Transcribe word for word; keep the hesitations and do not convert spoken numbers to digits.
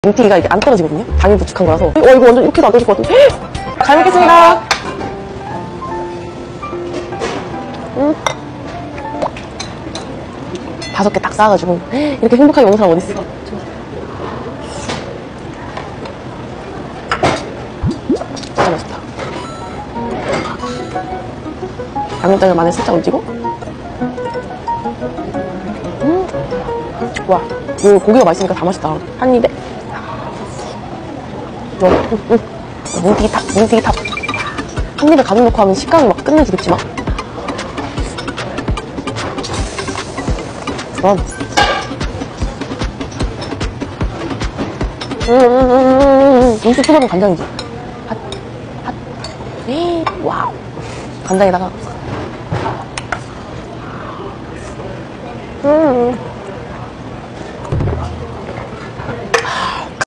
인기가 이게 안 떨어지거든요? 당일 부축한 거라서. 어, 이거 완전 이렇게도 안 떨어질 것 같은데? 잘 먹겠습니다. 음. 다섯 개 딱 쌓아가지고 이렇게 행복하게 먹는 사람 어딨어? 진짜 맛있다. 양념장에 마늘 살짝 얹고. 음. 와, 이 고기가 맛있으니까 다 맛있다. 한 입에. 어, 응, 응. 뭉티기 탑, 뭉티기 탑. 한 입에 가득 넣고 하면 식감이 막 끝내주겠지만. 그럼. 음, 음, 음, 음. 음식 초밥은 간장이지. 핫, 핫. 에이, 와우. 간장에다가. 음.